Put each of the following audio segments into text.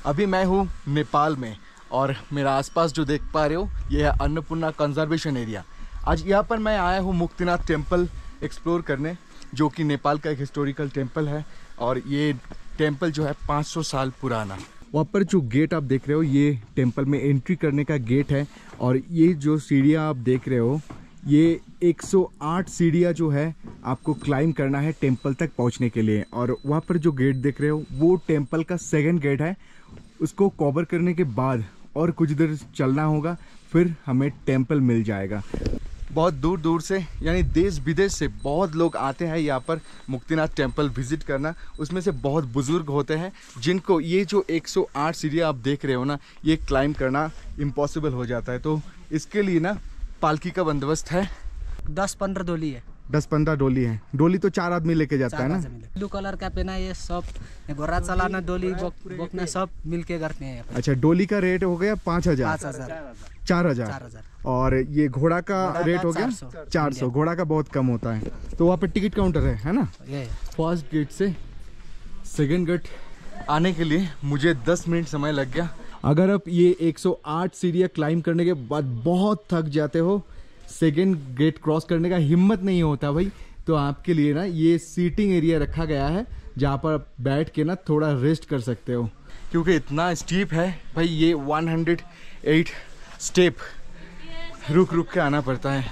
अभी मैं हूँ नेपाल में और मेरा आसपास जो देख पा रहे हो ये है अन्नपूर्णा कंजर्वेशन एरिया। आज यहाँ पर मैं आया हूँ मुक्तिनाथ टेम्पल एक्सप्लोर करने, जो कि नेपाल का एक हिस्टोरिकल टेम्पल है और ये टेम्पल जो है 500 साल पुराना। वहाँ पर जो गेट आप देख रहे हो ये टेम्पल में एंट्री करने का गेट है और ये जो सीढ़ियाँ आप देख रहे हो ये 108 सीढ़ियाँ जो है आपको क्लाइम करना है टेम्पल तक पहुँचने के लिए। और वहाँ पर जो गेट देख रहे हो वो टेम्पल का सेकंड गेट है। उसको कवर करने के बाद और कुछ देर चलना होगा, फिर हमें टेम्पल मिल जाएगा। बहुत दूर दूर से यानी देश विदेश से बहुत लोग आते हैं यहाँ पर मुक्तिनाथ टेम्पल विजिट करना। उसमें से बहुत बुजुर्ग होते हैं जिनको ये जो 108 सीढ़ियाँ आप देख रहे हो ना ये क्लाइम करना इम्पॉसिबल हो जाता है। तो इसके लिए ना पालकी का बंदोबस्त है। 10-15 डोली है। 10-15 डोली है। डोली तो 4 आदमी लेके जाता है ना। ब्लू कलर का पहना ये सब घोड़ा चलाना डोली बोकना सब मिलके करते हैं। अच्छा, डोली का रेट हो गया 5,000 4,000 और ये घोड़ा का रेट हो गया 400। घोड़ा का बहुत कम होता है। तो वहाँ पे टिकट काउंटर है ना। फर्स्ट गेट से सेकंड गेट आने के लिए मुझे 10 मिनट समय लग गया। अगर आप ये 108 सीढ़ियाँ क्लाइम करने के बाद बहुत थक जाते हो, सेकेंड गेट क्रॉस करने का हिम्मत नहीं होता भाई, तो आपके लिए ना ये सीटिंग एरिया रखा गया है जहाँ पर आप बैठ के ना थोड़ा रेस्ट कर सकते हो, क्योंकि इतना स्टीप है भाई। ये 108 स्टेप रुक रुक के आना पड़ता है।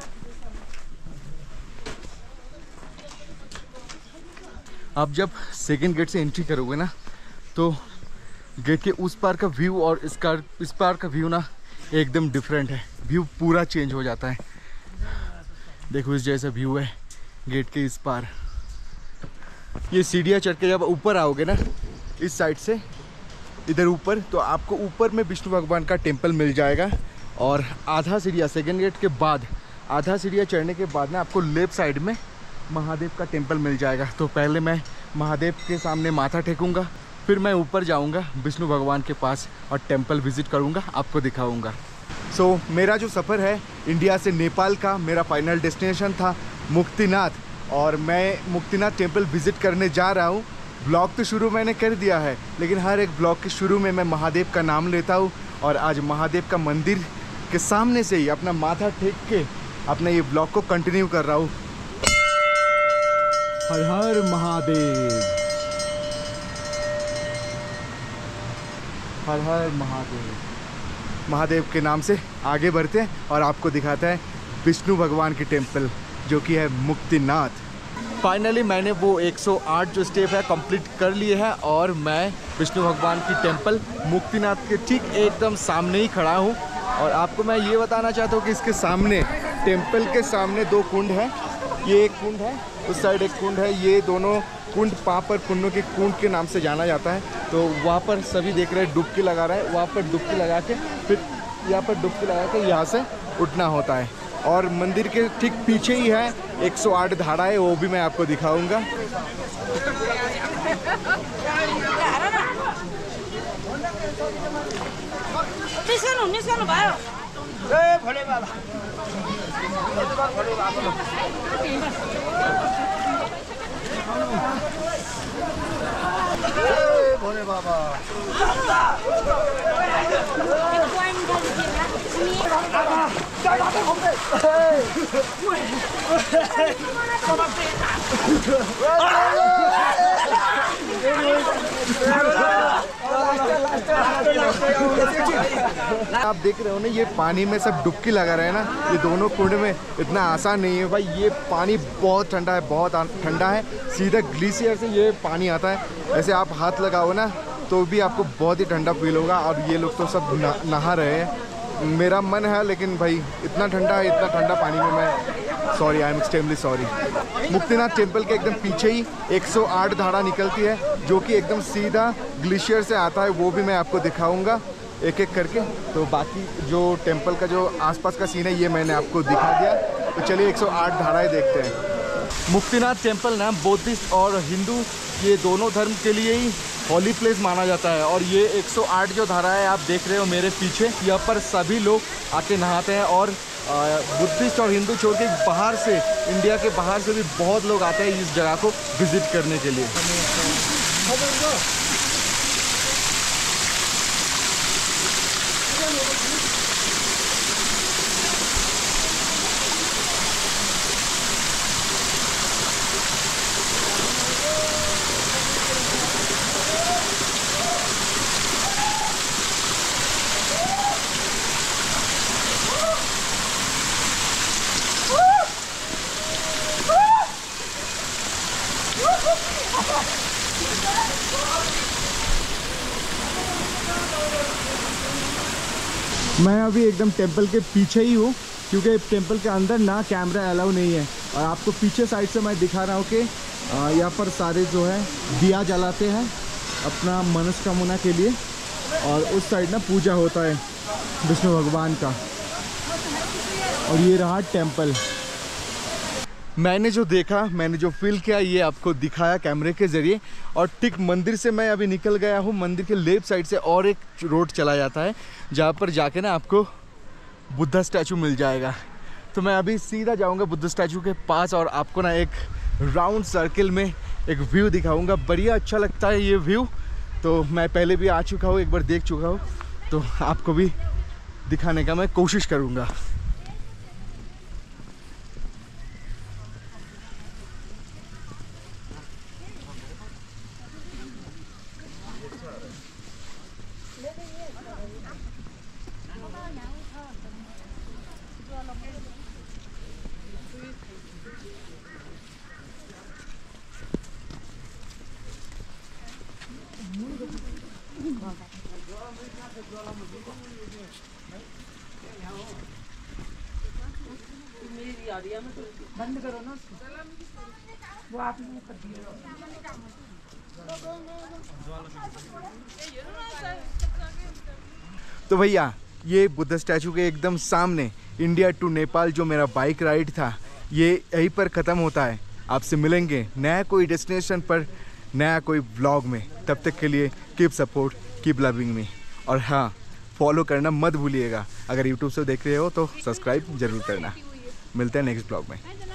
आप जब सेकेंड गेट से एंट्री करोगे ना तो गेट के उस पार का व्यू और इस पार का व्यू ना एकदम डिफरेंट है। व्यू पूरा चेंज हो जाता है। देखो इस जैसा व्यू है गेट के इस पार। ये सीढ़ियाँ चढ़ के जब ऊपर आओगे ना इस साइड से इधर ऊपर, तो आपको ऊपर में विष्णु भगवान का टेम्पल मिल जाएगा। और आधा सीढ़िया सेकेंड गेट के बाद आधा सीढ़िया चढ़ने के बाद ना आपको लेफ्ट साइड में महादेव का टेम्पल मिल जाएगा। तो पहले मैं महादेव के सामने माथा टेकूँगा, फिर मैं ऊपर जाऊंगा विष्णु भगवान के पास और टेम्पल विजिट करूंगा, आपको दिखाऊंगा। सो मेरा जो सफ़र है इंडिया से नेपाल का, मेरा फाइनल डेस्टिनेशन था मुक्तिनाथ और मैं मुक्तिनाथ टेम्पल विजिट करने जा रहा हूँ। ब्लॉग तो शुरू मैंने कर दिया है, लेकिन हर एक ब्लॉग के शुरू में मैं महादेव का नाम लेता हूँ और आज महादेव का मंदिर के सामने से ही अपना माथा टेक के अपना ये ब्लॉग को कंटिन्यू कर रहा हूँ। हर हर महादेव, हर हर महादेव। महादेव के नाम से आगे बढ़ते हैं और आपको दिखाता है विष्णु भगवान की टेम्पल जो कि है मुक्तिनाथ। फाइनली मैंने वो 108 जो स्टेप है कंप्लीट कर लिए हैं और मैं विष्णु भगवान की टेम्पल मुक्तिनाथ के ठीक एकदम सामने ही खड़ा हूँ। और आपको मैं ये बताना चाहता हूँ कि इसके सामने टेम्पल के सामने 2 कुंड हैं। ये एक कुंड है, उस साइड एक कुंड है। ये दोनों कुंड पापर कुंडों के कुंड के नाम से जाना जाता है। तो वहाँ पर सभी देख रहे हैं डुबकी लगा रहा है। वहाँ पर डुबकी लगा के फिर यहाँ पर डुबकी लगा के यहाँ से उठना होता है। और मंदिर के ठीक पीछे ही है 108 धारा है, वो भी मैं आपको दिखाऊंगा। भोले बाबा भोले बाबा आप देख रहे हो ना ये पानी में सब डुबकी लगा रहे हैं ना। ये दोनों कुंड में इतना आसान नहीं है भाई। ये पानी बहुत ठंडा है, बहुत ठंडा है। सीधा ग्लेशियर से ये पानी आता है। ऐसे आप हाथ लगाओ ना तो भी आपको बहुत ही ठंडा फील होगा। और ये लोग तो सब नहा रहे हैं। मेरा मन है लेकिन भाई इतना ठंडा है, इतना ठंडा पानी में मैं sorry, I am extremely sorry. Muktinath temple के एकदम पीछे ही 108 धारा निकलती है जो कि एकदम सीधा ग्लेशियर से आता है। वो भी मैं आपको दिखाऊंगा एक एक करके। तो बाकी जो टेम्पल का जो आसपास का सीन है ये मैंने आपको दिखा दिया। तो चलिए 108 धाराएं देखते हैं। मुक्तिनाथ टेम्पल ना बुद्धिस्ट और हिंदू ये दोनों धर्म के लिए ही हॉली प्लेस माना जाता है। और ये 108 जो धारा है आप देख रहे हो मेरे पीछे, यहाँ पर सभी लोग आके नहाते हैं। और बुद्धिस्ट और हिंदू छोड़ के बाहर से, इंडिया के बाहर से भी बहुत लोग आते हैं इस जगह को विजिट करने के लिए। मैं अभी एकदम टेंपल के पीछे ही हूँ, क्योंकि टेंपल के अंदर ना कैमरा अलाउ नहीं है। और आपको पीछे साइड से मैं दिखा रहा हूँ कि यहाँ पर सारे जो है दिया जलाते हैं अपना मनोकामना के लिए, और उस साइड ना पूजा होता है विष्णु भगवान का। और ये रहा टेंपल। मैंने जो देखा, मैंने जो फील किया, ये आपको दिखाया कैमरे के ज़रिए। और ठीक मंदिर से मैं अभी निकल गया हूँ। मंदिर के लेफ्ट साइड से और एक रोड चला जाता है, जहाँ पर जाके ना आपको बुद्धा स्टैचू मिल जाएगा। तो मैं अभी सीधा जाऊँगा बुद्ध स्टैचू के पास और आपको ना एक राउंड सर्किल में एक व्यू दिखाऊँगा। बढ़िया अच्छा लगता है ये व्यू। तो मैं पहले भी आ चुका हूँ, एक बार देख चुका हूँ, तो आपको भी दिखाने का मैं कोशिश करूँगा। बंद करो ना उसको। वो आपने कर दिया। तो भैया ये बुद्ध स्टैचू के एकदम सामने इंडिया टू नेपाल जो मेरा बाइक राइड था, ये यहीं पर ख़त्म होता है। आपसे मिलेंगे नया कोई डेस्टिनेशन पर, नया कोई व्लॉग में। तब तक के लिए keep support, keep loving me. और हाँ, फॉलो करना मत भूलिएगा। अगर यूट्यूब से देख रहे हो तो सब्सक्राइब ज़रूर करना। मिलते हैं नेक्स्ट ब्लॉग में।